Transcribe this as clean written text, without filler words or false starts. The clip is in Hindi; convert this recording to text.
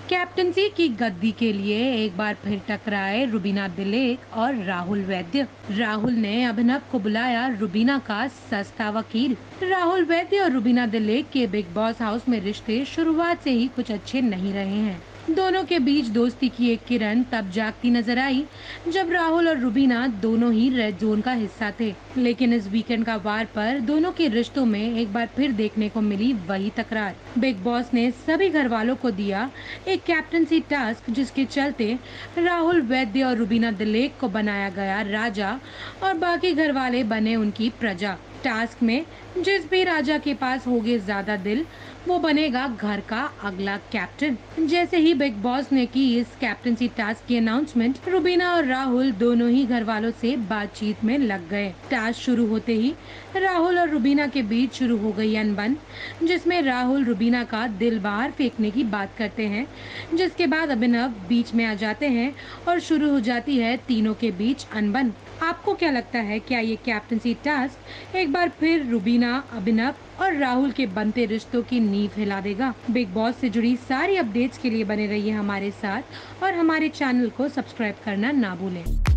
कैप्टनसी की गद्दी के लिए एक बार फिर टकराए रुबीना दिलीप और राहुल वैद्य। राहुल ने अभिनव को बुलाया रुबीना का सस्ता वकील। राहुल वैद्य और रुबीना दिलीप के बिग बॉस हाउस में रिश्ते शुरुआत से ही कुछ अच्छे नहीं रहे हैं। दोनों के बीच दोस्ती की एक किरण तब जागती नजर आई जब राहुल और रुबीना दोनों ही रेड जोन का हिस्सा थे। लेकिन इस वीकेंड का वार पर दोनों के रिश्तों में एक बार फिर देखने को मिली वही तकरार। बिग बॉस ने सभी घर वालों को दिया एक कैप्टनसी टास्क, जिसके चलते राहुल वैद्य और रुबीना दिलीप को बनाया गया राजा और बाकी घर वाले बने उनकी प्रजा। टास्क में जिस भी राजा के पास होगे ज्यादा दिल, वो बनेगा घर का अगला कैप्टन। जैसे ही बिग बॉस ने की इस कैप्टनसी टास्क की अनाउंसमेंट, रुबीना और राहुल दोनों ही घर वालों से बातचीत में लग गए। टास्क शुरू होते ही राहुल और रुबीना के बीच शुरू हो गई अनबन, जिसमें राहुल रुबीना का दिल बाहर फेंकने की बात करते हैं, जिसके बाद अभिनव बीच में आ जाते हैं और शुरू हो जाती है तीनों के बीच अनबन। आपको क्या लगता है, क्या ये कैप्टनसी टास्क एक बार फिर रुबीना, अभिनव और राहुल के बनते रिश्तों की नींव हिला देगा? बिग बॉस से जुड़ी सारी अपडेट्स के लिए बने रहिए हमारे साथ और हमारे चैनल को सब्सक्राइब करना ना भूलें।